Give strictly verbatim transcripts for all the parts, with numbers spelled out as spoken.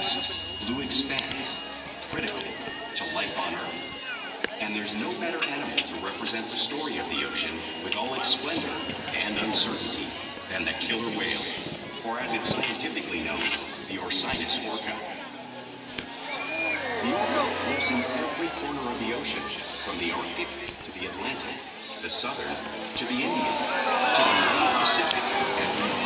vast blue expanse, critical to life on Earth. And there's no better animal to represent the story of the ocean with all its splendor and uncertainty than the killer whale, or as it's scientifically known, the Orcinus orca. The orca lives in every corner of the ocean, from the Arctic to the Atlantic, the Southern to the Indian, to the North Pacific and beyond.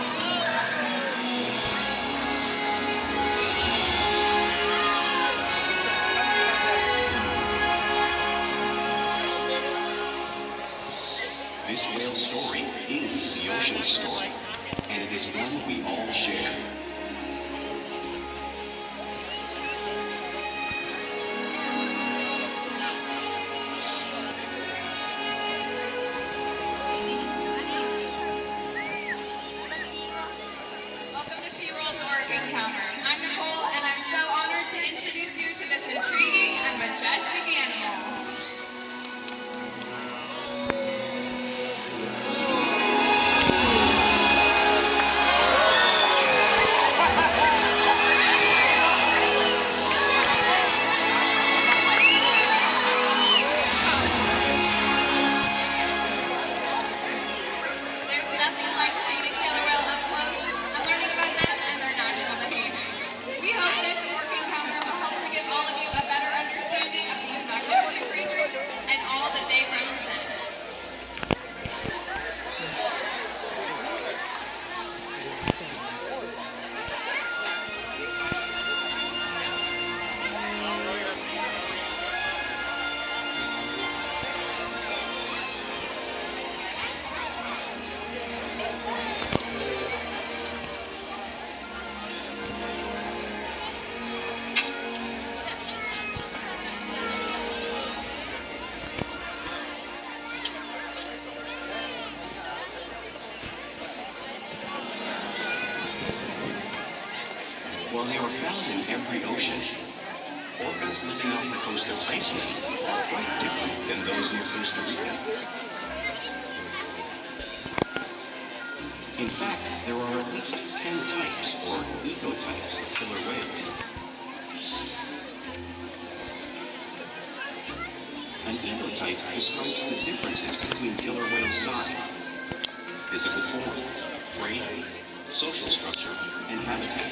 This whale story is the ocean's story, and it is one we all share. Welcome to SeaWorld's Orca Encounter. I'm Nicole, and I'm so honored to introduce you to this intriguing and majestic animal. While they are found in every ocean, orcas living off the coast of Iceland are quite different than those near Costa Rica. In fact, there are at least ten types, or ecotypes, of killer whales. An ecotype describes the differences between killer whale size, physical form, prey, social structure, and habitat.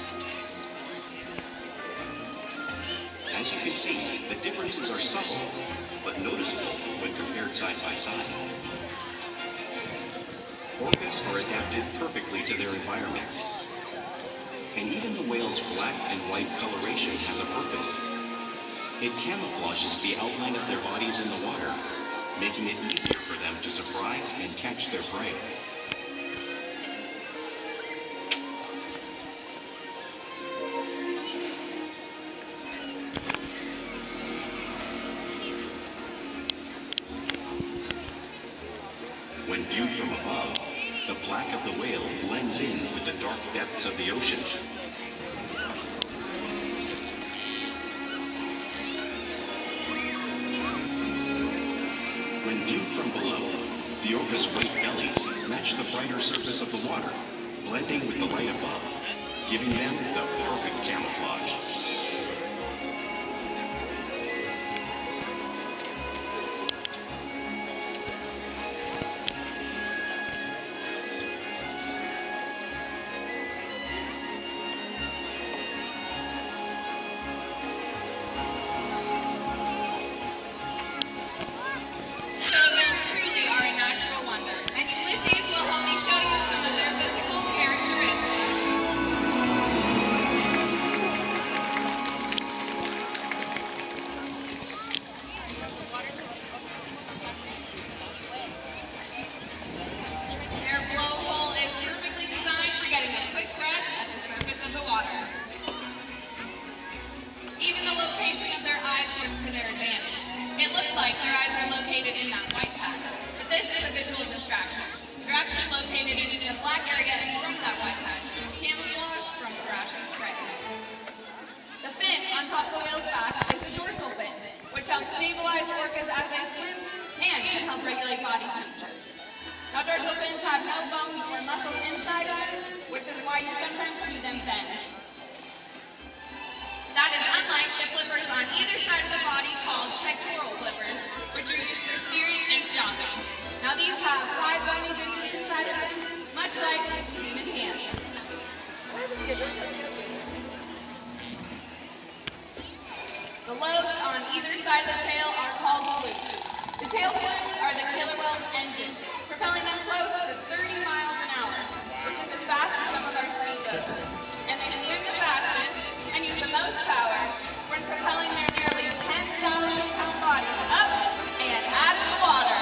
As you can see, the differences are subtle, but noticeable when compared side by side. Orcas are adapted perfectly to their environments. And even the whale's black and white coloration has a purpose. It camouflages the outline of their bodies in the water, making it easier for them to surprise and catch their prey. When viewed from above, the black of the whale blends in with the dark depths of the ocean. When viewed from below, the orca's white bellies match the brighter surface of the water, blending with the light above, giving them the perfect camouflage. And Ulises will help me show you some of their physical characteristics. distraction. They're actually located in a black area in front of that white patch, camouflage from thrashing prey. The fin on top of the whale's back is the dorsal fin, which helps stabilize orcas as they swim and can help regulate body temperature. Now, dorsal fins have no bones or muscles inside of them, which is why you sometimes see them bend. is unlike the flippers on either side of the body called pectoral flippers, which are used for steering and stopping. Now these have five bony digits inside of them, much like a human hand. The lobes on either side of the tail are called flukes. The tail flukes are the killer whale's engine, propelling them close to thirty miles an hour, which is as fast as some of our speedboats. And they swim the fastest and use the most power when propelling their nearly ten thousand pound bodies up and out of the water.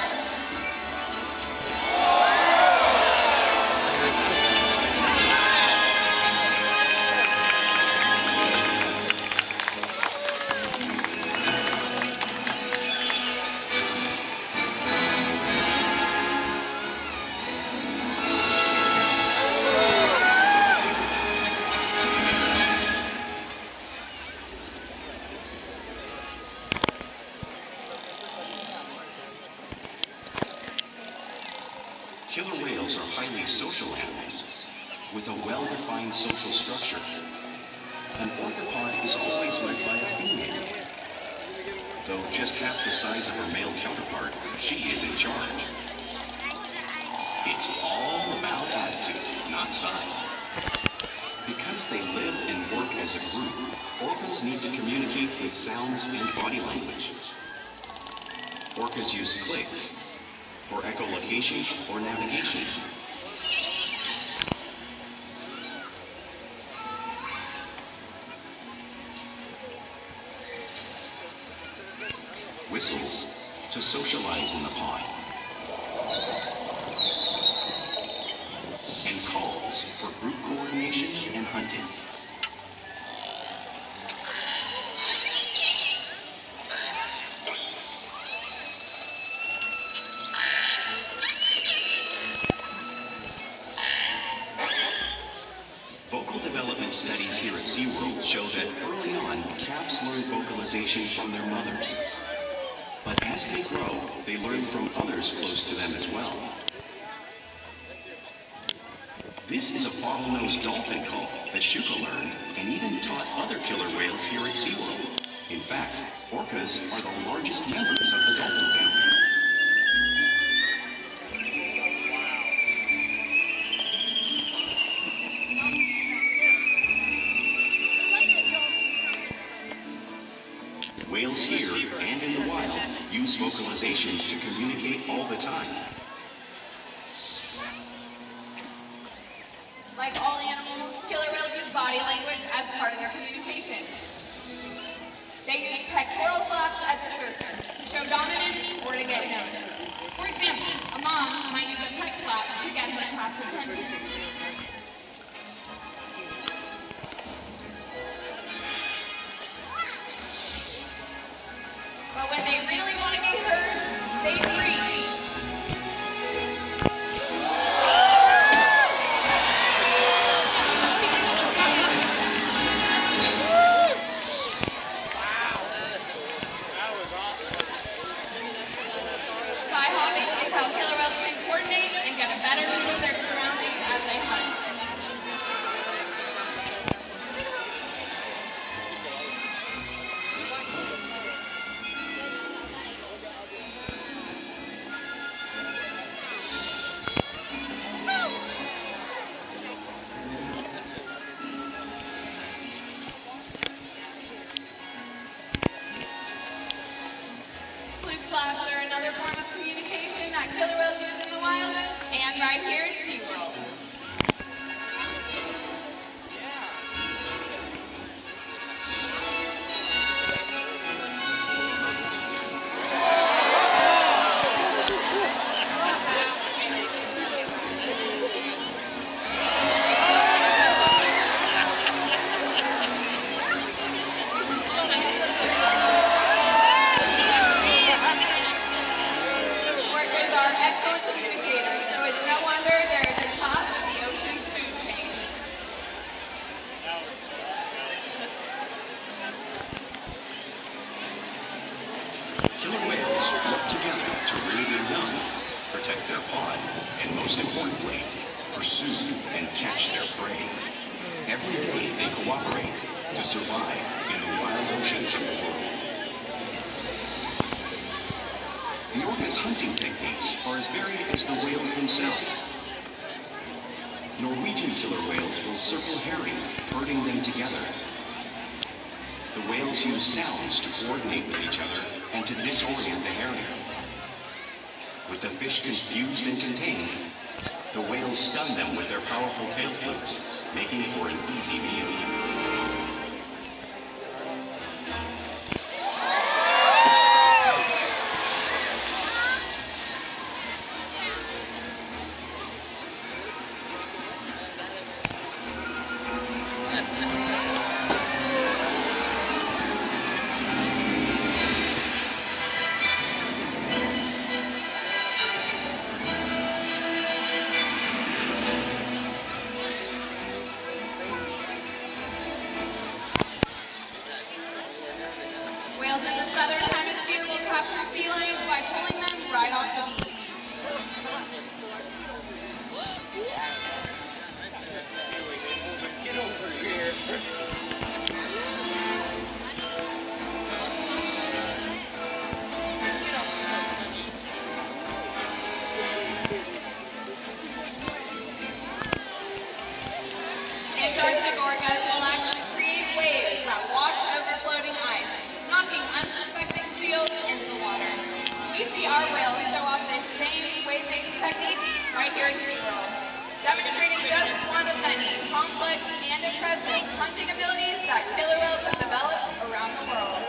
Killer whales are highly social animals with a well-defined social structure. An orca pod is always led by a female. Though just half the size of her male counterpart, she is in charge. It's all about attitude, not size. Because they live and work as a group, orcas need to communicate with sounds and body language. Orcas use clicks for echolocation or navigation. Whistles to socialize in the pod. And calls for group coordination and hunting. Studies here at SeaWorld show that early on, calves learn vocalization from their mothers. But as they grow, they learn from others close to them as well. This is a bottlenose dolphin call that Shuka learned and even taught other killer whales here at SeaWorld. In fact, orcas are the largest members of the dolphin family. Whales here and in the wild use vocalization to communicate all the time. Like all animals, killer whales use body language as part of their communication. They use pectoral slaps at the surface to show dominance or to get noticed. For example, a mom might use a pec slap to get her calf's attention. But when they really want to be heard, they breathe. Sky hopping is how killer whales can coordinate and get a better view of their surroundings as they hunt. Slaps are another form of communication that killer whales use in the wild and right here at SeaWorld. protect their pod, and most importantly, pursue and catch their prey. Every day they cooperate to survive in the wild oceans of the world. The orca's hunting techniques are as varied as the whales themselves. Norwegian killer whales will circle herring, herding them together. The whales use sounds to coordinate with each other and to disorient the herring. With the fish confused and contained, the whales stun them with their powerful tail flukes, making for an easy meal. Antarctic orcas will actually create waves that wash over floating ice, knocking unsuspecting seals into the water. We see our whales show off this same wave-making technique right here at SeaWorld, demonstrating just one of many complex and impressive hunting abilities that killer whales have developed around the world.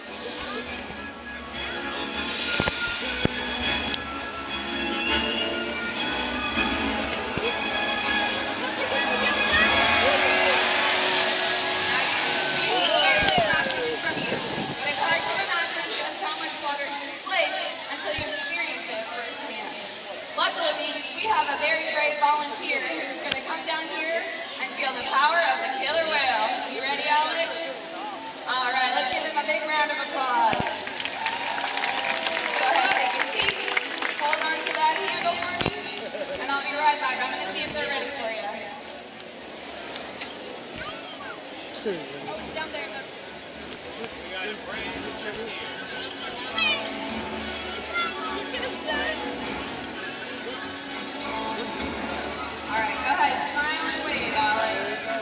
Luckily, we have a very brave volunteer who's going to come down here and feel the power of the killer whale. You ready, Alex? All right, let's give him a big round of applause. Go ahead, take a seat. Hold on to that handle for me, and I'll be right back. I'm going to see if they're ready for you. Oh, he's down there. All right, go ahead, smile and wave, Alex.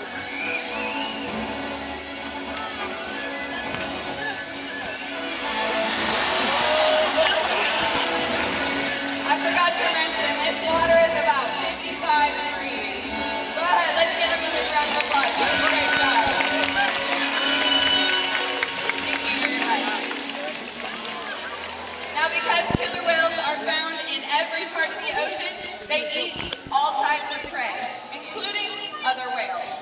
I forgot to mention, this water is about fifty-five degrees. Go ahead, let's give him a big round of applause. He did a great job. Thank you very much. Now, because killer whales are found in every part of the ocean, they eat all types of prey, including other whales.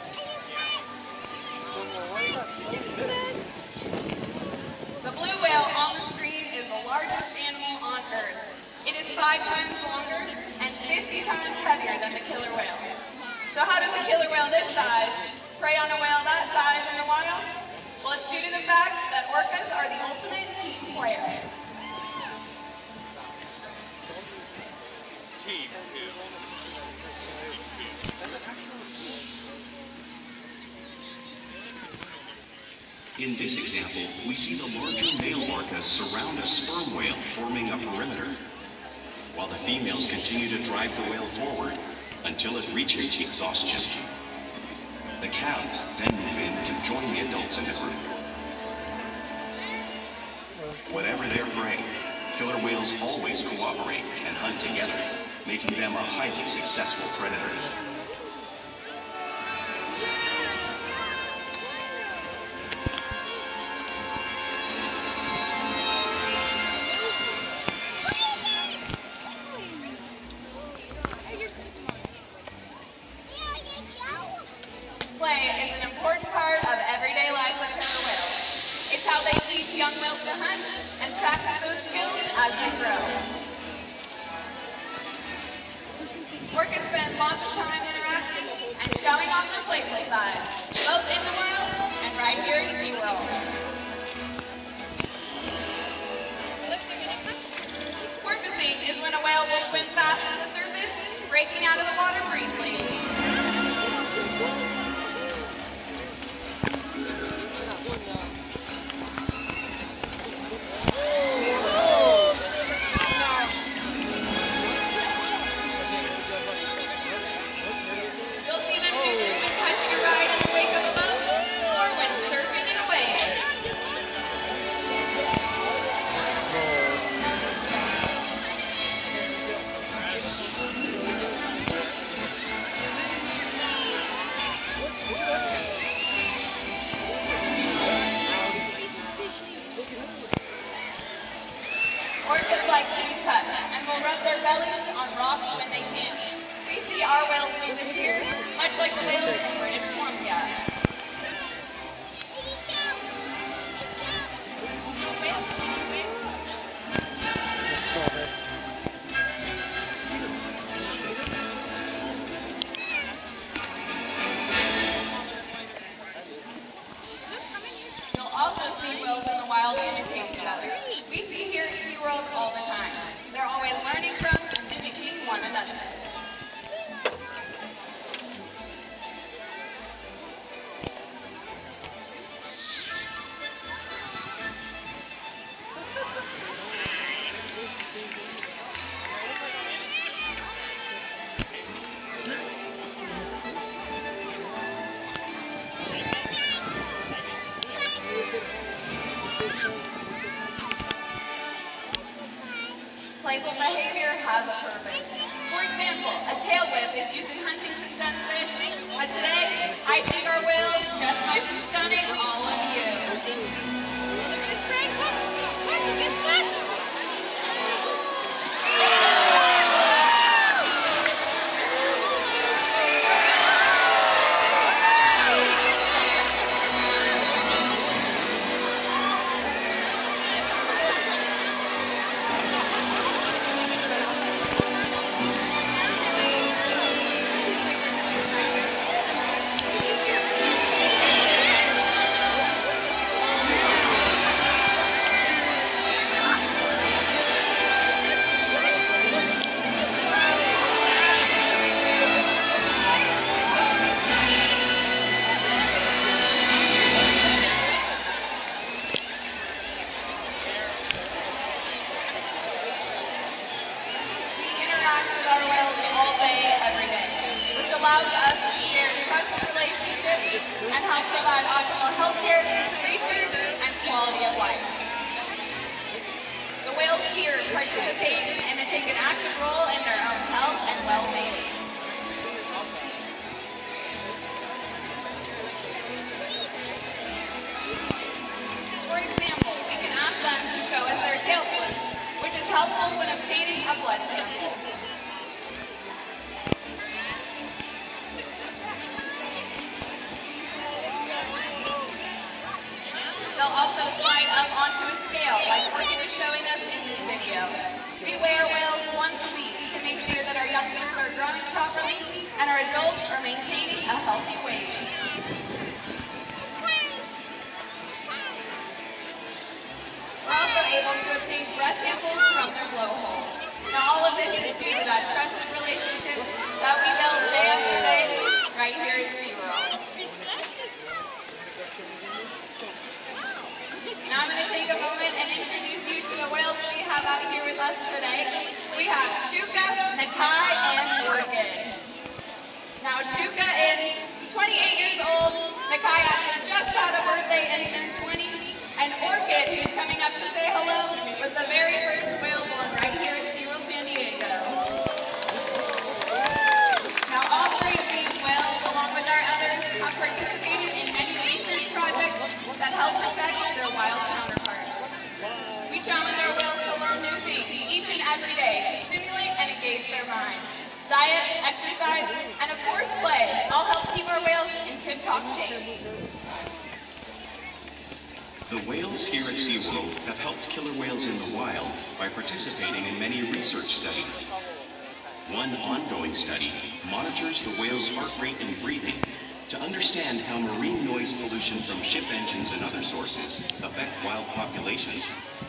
The blue whale on the screen is the largest animal on Earth. It is five times longer and fifty times heavier than the killer whale. So how does a killer whale this size prey on a whale that size in the wild? Well, it's due to the fact that orcas are the ultimate team player. Team two. In this example, we see the larger male orcas surround a sperm whale, forming a perimeter, while the females continue to drive the whale forward until it reaches exhaustion. The calves then move in to join the adults in the group. Whatever their prey, killer whales always cooperate and hunt together, making them a highly successful predator. Play is an important part of everyday life with killer whales. It's how they teach young whales to hunt and practice those skills as they grow. Orcas spend lots of time interacting and showing off their playful side, both in the wild and right here at SeaWorld. Porpoising is when a whale will swim fast to the surface, breaking out of the water briefly. Orcas like to be touched and will rub their bellies on rocks when they can. We see our whales do this here, much like the whales in British Columbia. You'll also see whales in the wild imitate each other. We see here at SeaWorld all the time. They're always learning from and mimicking one another. Playful behavior has a purpose. For example, a tail whip is used in hunting to stun fish, but today, I think our whales just might be stunning all of you. They're gonna splash, watch, watch, they're gonna splash. Allows us to share trusted relationships and help provide optimal healthcare, research, and quality of life. The whales here participate and take an active role in their own health and well-being. For example, we can ask them to show us their tail flukes, which is helpful when obtaining a blood sample. They'll also slide up onto a scale, like Orca was showing us in this video. We weigh our whales once a week to make sure that our youngsters are growing properly and our adults are maintaining a healthy weight. We're also able to obtain breath samples from their blowholes. Now all of this is due to that trusted relationship that we build day after day right here at SeaWorld. Now I'm going to take a moment and introduce you to the whales we have out here with us today. We have Shuka, Nicole, and Orca. Now Shuka is twenty-eight years old, Nicole actually just had a birthday and turned twenty, and Orca, who's coming up to say hello, was the very first whale born right here at SeaWorld San Diego. Now all three of these whales, along with our others, have participated in many research projects that help protect their wild counterparts. We challenge our whales to learn new things each and every day to stimulate and engage their minds. Diet, exercise, and of course play all help keep our whales in tip-top shape. The whales here at SeaWorld have helped killer whales in the wild by participating in many research studies. One ongoing study monitors the whale's heart rate and breathing to understand how marine noise pollution from ship engines and other sources affect wild populations.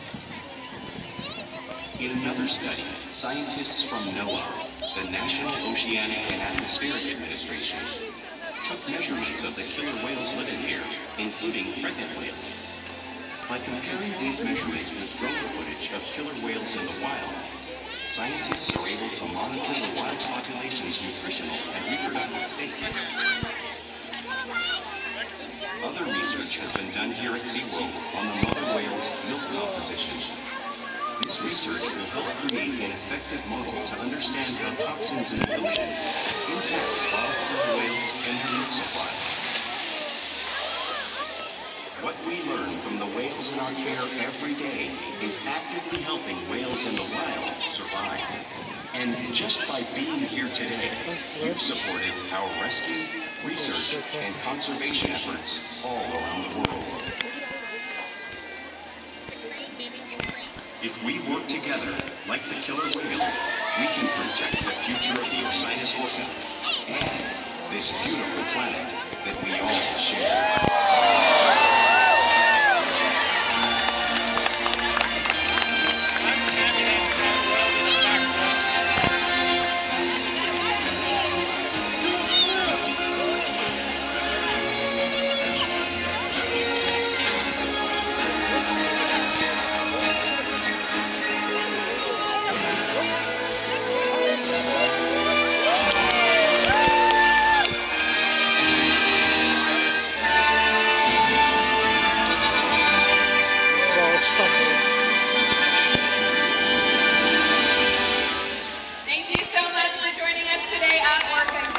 In another study, scientists from NOAA, the National Oceanic and Atmospheric Administration, took measurements of the killer whales living here, including pregnant whales. By comparing these measurements with drone footage of killer whales in the wild, scientists are able to monitor the wild population's nutritional and reproductive states. Other research has been done here at SeaWorld on the mother whale's milk composition. This research will help create an effective model to understand how toxins in the ocean impact wild killer whales and their milk supply. What we learn from the whales in our care every day is actively helping whales in the wild survive. And just by being here today, you've supported our rescue, research, and conservation efforts all around the world. If we work together, like the killer whale, we can protect the future of the Ulises orca and this beautiful planet that we all share. Thank you so much for joining us today at Orca.